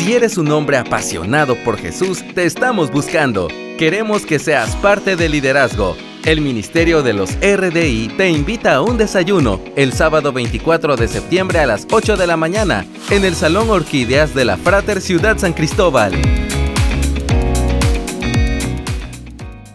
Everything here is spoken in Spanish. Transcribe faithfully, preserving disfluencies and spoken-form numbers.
Si eres un hombre apasionado por Jesús, te estamos buscando. Queremos que seas parte del liderazgo. El Ministerio de los R D I te invita a un desayuno el sábado veinticuatro de septiembre a las ocho de la mañana en el Salón Orquídeas de la Frater Ciudad San Cristóbal.